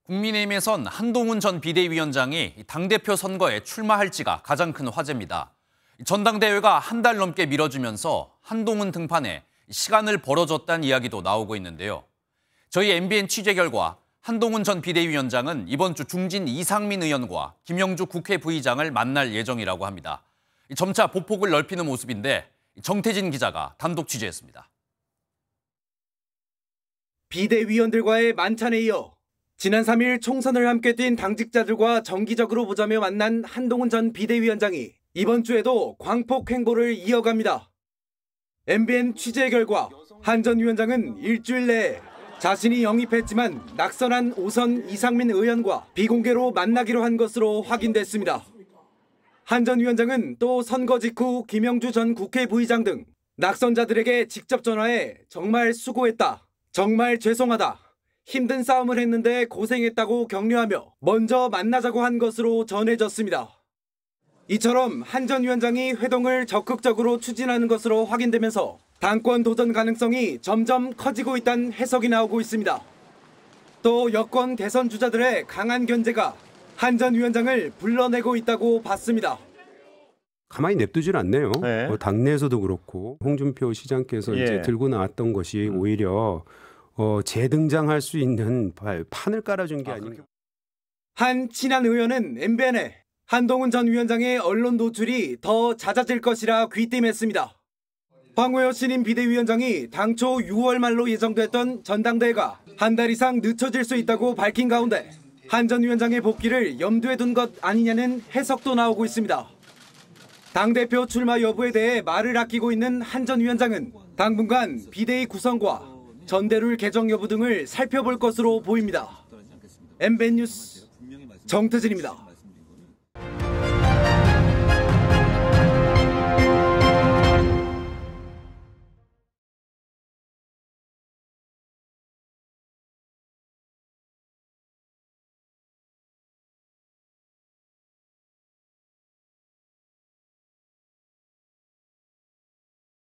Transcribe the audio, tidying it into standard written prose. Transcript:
국민의힘에선 한동훈 전 비대위원장이 당대표 선거에 출마할지가 가장 큰 화제입니다. 전당대회가 한 달 넘게 미뤄지면서 한동훈 등판에 시간을 벌어줬다는 이야기도 나오고 있는데요. 저희 MBN 취재 결과 한동훈 전 비대위원장은 이번 주 중진 이상민 의원과 김영주 국회 부의장을 만날 예정이라고 합니다. 점차 보폭을 넓히는 모습인데 정태진 기자가 단독 취재했습니다. 비대위원들과의 만찬에 이어 지난 3일 총선을 함께 뛴 당직자들과 정기적으로 보자며 만난 한동훈 전 비대위원장이 이번 주에도 광폭 행보를 이어갑니다. MBN 취재 결과 한 전 위원장은 일주일 내에 자신이 영입했지만 낙선한 5선 이상민 의원과 비공개로 만나기로 한 것으로 확인됐습니다. 한 전 위원장은 또 선거 직후 김영주 전 국회 부의장 등 낙선자들에게 직접 전화해 정말 수고했다, 정말 죄송하다, 힘든 싸움을 했는데 고생했다고 격려하며 먼저 만나자고 한 것으로 전해졌습니다. 이처럼 한 전 위원장이 회동을 적극적으로 추진하는 것으로 확인되면서 당권 도전 가능성이 점점 커지고 있다는 해석이 나오고 있습니다. 또 여권 대선 주자들의 강한 견제가 한 전 위원장을 불러내고 있다고 봤습니다. 가만히 냅두질 않네요. 네. 당내에서도 그렇고 홍준표 시장께서 이제 들고 나왔던 것이 오히려 재등장할 수 있는 판을 깔아준 게 아닌가. 한 친한 의원은 MBN에 한동훈 전 위원장의 언론 노출이 더 잦아질 것이라 귀띔했습니다. 황우여 신임 비대위원장이 당초 6월 말로 예정됐던 전당대회가 한 달 이상 늦춰질 수 있다고 밝힌 가운데 한 전 위원장의 복귀를 염두에 둔 것 아니냐는 해석도 나오고 있습니다. 당대표 출마 여부에 대해 말을 아끼고 있는 한 전 위원장은 당분간 비대위 구성과 전대룰 개정 여부 등을 살펴볼 것으로 보입니다. MBN 뉴스 정태진입니다.